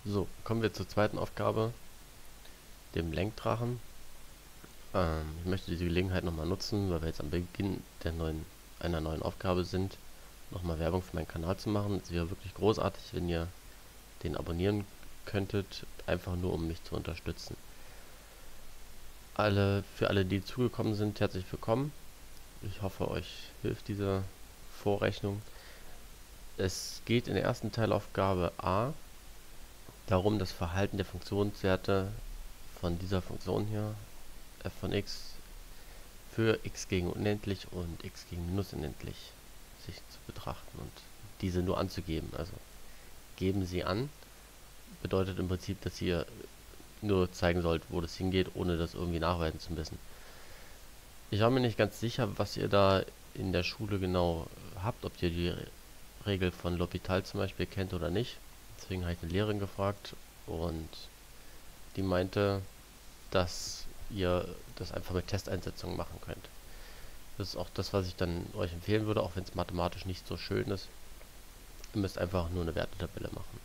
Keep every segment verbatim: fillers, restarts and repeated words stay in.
So, kommen wir zur zweiten Aufgabe, dem Lenkdrachen. Ähm, ich möchte diese Gelegenheit nochmal nutzen, weil wir jetzt am Beginn der neuen, einer neuen Aufgabe sind, nochmal Werbung für meinen Kanal zu machen. Es wäre wirklich großartig, wenn ihr den abonnieren könntet, einfach nur um mich zu unterstützen. Alle, für alle, die zugekommen sind, herzlich willkommen. Ich hoffe, euch hilft diese Vorrechnung. Es geht in der ersten Teilaufgabe A darum, das Verhalten der Funktionswerte von dieser Funktion hier, f von x, für x gegen unendlich und x gegen minus unendlich sich zu betrachten und diese nur anzugeben. Also geben sie an, bedeutet im Prinzip, dass ihr nur zeigen sollt, wo das hingeht, ohne das irgendwie nachweisen zu müssen. Ich war mir nicht ganz sicher, was ihr da in der Schule genau habt, ob ihr die Regel von L'Hopital zum Beispiel kennt oder nicht. Deswegen habe ich eine Lehrerin gefragt und die meinte, dass ihr das einfach mit Testeinsetzungen machen könnt. Das ist auch das, was ich dann euch empfehlen würde, auch wenn es mathematisch nicht so schön ist. Ihr müsst einfach nur eine Wertetabelle machen.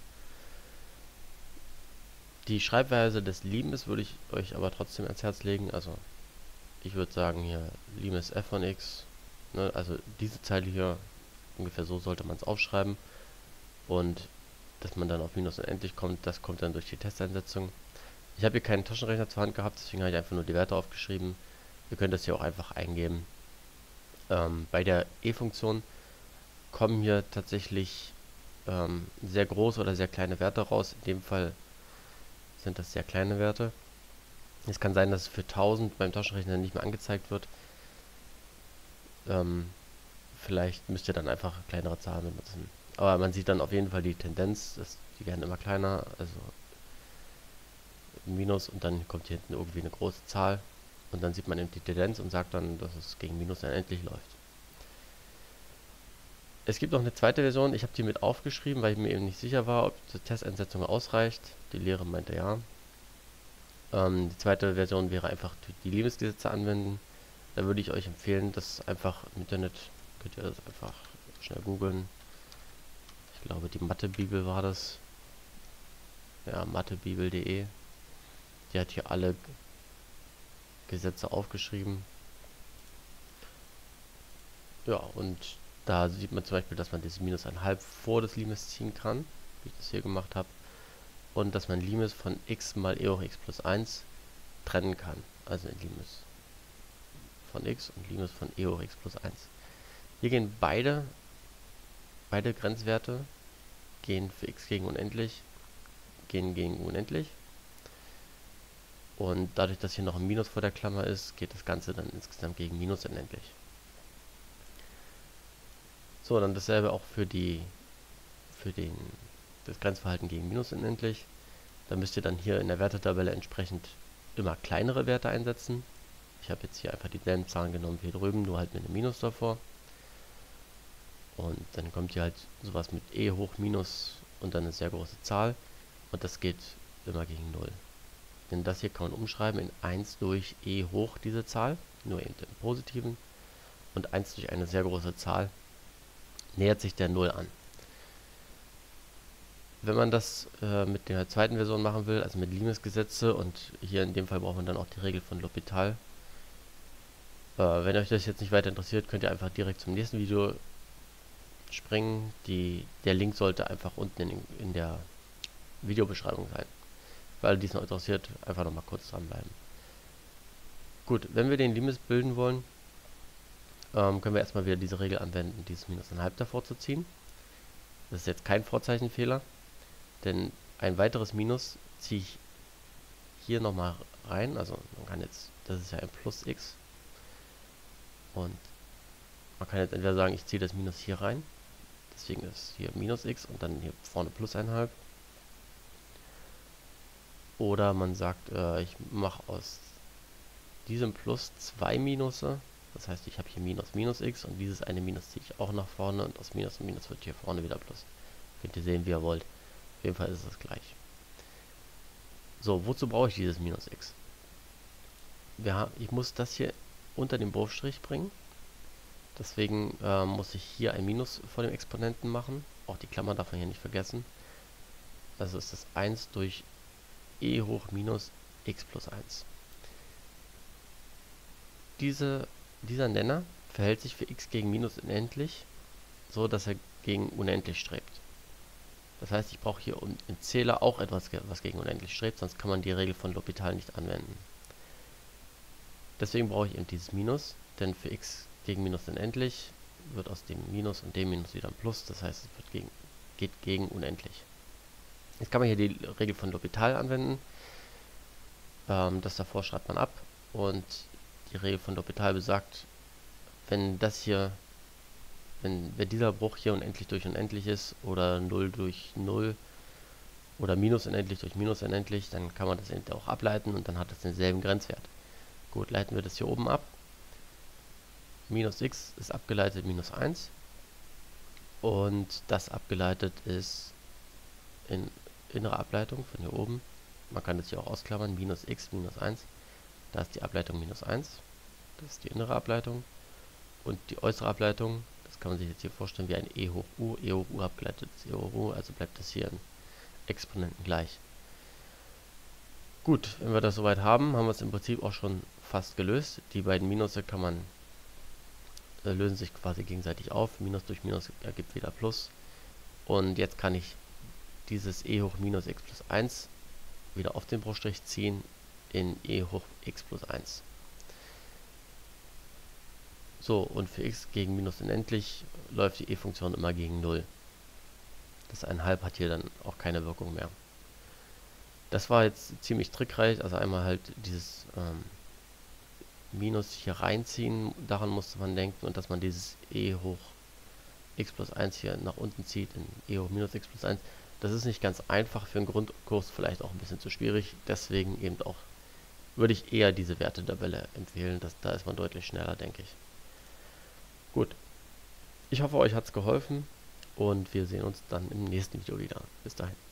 Die Schreibweise des Limes würde ich euch aber trotzdem ans Herz legen. Also ich würde sagen hier Limes f von x. Ne, also diese Zeile hier, ungefähr so sollte man es aufschreiben. Und dass man dann auf minus unendlich kommt, das kommt dann durch die Testeinsetzung. Ich habe hier keinen Taschenrechner zur Hand gehabt, deswegen habe ich einfach nur die Werte aufgeschrieben. Ihr könnt das hier auch einfach eingeben. Ähm, bei der e-Funktion kommen hier tatsächlich ähm, sehr große oder sehr kleine Werte raus. In dem Fall sind das sehr kleine Werte. Es kann sein, dass es für tausend beim Taschenrechner nicht mehr angezeigt wird. Ähm, vielleicht müsst ihr dann einfach kleinere Zahlen benutzen. Aber man sieht dann auf jeden Fall die Tendenz, dass die werden immer kleiner, also Minus und dann kommt hier hinten irgendwie eine große Zahl und dann sieht man eben die Tendenz und sagt dann, dass es gegen Minus unendlich läuft. Es gibt noch eine zweite Version, ich habe die mit aufgeschrieben, weil ich mir eben nicht sicher war, ob die Testeinsetzung ausreicht. Die Lehre meinte ja. Ähm, die zweite Version wäre einfach die Liebesgesetze anwenden. Da würde ich euch empfehlen, das einfach im Internet, könnt ihr das einfach schnell googeln. Ich glaube, die Mathebibel war das. Ja, mathebibel punkt de. Die hat hier alle Gesetze aufgeschrieben. Ja, und da sieht man zum Beispiel, dass man dieses minus eins halb vor das Limes ziehen kann, wie ich das hier gemacht habe. Und dass man Limes von x mal e hoch x plus eins trennen kann. Also ein Limes von x und Limes von e hoch x plus eins. Hier gehen beide, beide Grenzwerte gehen für x gegen unendlich, gehen gegen unendlich. Und dadurch, dass hier noch ein Minus vor der Klammer ist, geht das Ganze dann insgesamt gegen minus unendlich. So, dann dasselbe auch für die für den das Grenzverhalten gegen minus unendlich. Da müsst ihr dann hier in der Wertetabelle entsprechend immer kleinere Werte einsetzen. Ich habe jetzt hier einfach dieselben Zahlen genommen wie hier drüben, nur halt mit einem Minus davor. Und dann kommt hier halt sowas mit e hoch minus und dann eine sehr große Zahl. Und das geht immer gegen null. Denn das hier kann man umschreiben in eins durch e hoch diese Zahl, nur eben im Positiven. Und eins durch eine sehr große Zahl nähert sich der null an. Wenn man das äh, mit der zweiten Version machen will, also mit Limes-Gesetze, und hier in dem Fall braucht man dann auch die Regel von L'Hopital. Äh, wenn euch das jetzt nicht weiter interessiert, könnt ihr einfach direkt zum nächsten Video springen. Die, der Link sollte einfach unten in, in der Videobeschreibung sein. Für alle, die es noch interessiert, einfach nochmal kurz dranbleiben. Gut, wenn wir den Limes bilden wollen, ähm, können wir erstmal wieder diese Regel anwenden, dieses minus eins halb davor zu ziehen. Das ist jetzt kein Vorzeichenfehler, denn ein weiteres Minus ziehe ich hier nochmal rein. Also man kann jetzt, das ist ja ein plus x. Und man kann jetzt entweder sagen, ich ziehe das Minus hier rein. Deswegen ist hier minus x und dann hier vorne plus eins halb. Oder man sagt, äh, ich mache aus diesem Plus zwei Minusse. Das heißt, ich habe hier minus minus x und dieses eine Minus ziehe ich auch nach vorne und aus Minus und Minus wird hier vorne wieder Plus. Könnt ihr sehen, wie ihr wollt. Auf jeden Fall ist es gleich. So, wozu brauche ich dieses minus x? Wir haben, ich muss das hier unter den Wurfstrich bringen. Deswegen äh, muss ich hier ein Minus vor dem Exponenten machen. Auch die Klammer darf man hier nicht vergessen. Also ist das eins durch e hoch minus x plus eins. Diese, dieser Nenner verhält sich für x gegen minus unendlich so, dass er gegen unendlich strebt. Das heißt, ich brauche hier im Zähler auch etwas, was gegen unendlich strebt, sonst kann man die Regel von L'Hopital nicht anwenden. Deswegen brauche ich eben dieses Minus, denn für x gegen minus unendlich wird aus dem Minus und dem Minus wieder ein Plus, das heißt, es wird gegen, geht gegen unendlich. Jetzt kann man hier die Regel von L'Hopital anwenden. Ähm, das davor schreibt man ab und die Regel von L'Hopital besagt, wenn das hier, wenn, wenn dieser Bruch hier unendlich durch unendlich ist oder null durch null oder minus unendlich durch minus unendlich, dann kann man das auch ableiten und dann hat es denselben Grenzwert. Gut, leiten wir das hier oben ab. Minus x ist abgeleitet minus eins und das abgeleitet ist in innere Ableitung von hier oben. Man kann das hier auch ausklammern, minus x minus eins. Da ist die Ableitung minus eins. Das ist die innere Ableitung. Und die äußere Ableitung, das kann man sich jetzt hier vorstellen wie ein e hoch u. e hoch u abgeleitet ist e hoch u, also bleibt das hier in Exponenten gleich. Gut, wenn wir das soweit haben, haben wir es im Prinzip auch schon fast gelöst. Die beiden Minusse kann man äh, lösen sich quasi gegenseitig auf. Minus durch Minus ergibt wieder Plus. Und jetzt kann ich dieses e hoch minus x plus eins wieder auf den Bruchstrich ziehen in e hoch x plus eins. So, und für x gegen minus unendlich läuft die e-Funktion immer gegen null. Das eins Komma fünf hat hier dann auch keine Wirkung mehr. Das war jetzt ziemlich trickreich, also einmal halt dieses ähm, Minus hier reinziehen, daran musste man denken, und dass man dieses e hoch x plus eins hier nach unten zieht in e hoch minus x plus eins. Das ist nicht ganz einfach, für einen Grundkurs vielleicht auch ein bisschen zu schwierig, deswegen eben auch würde ich eher diese Wertetabelle empfehlen, das, da ist man deutlich schneller, denke ich. Gut, ich hoffe, euch hat es geholfen und wir sehen uns dann im nächsten Video wieder. Bis dahin.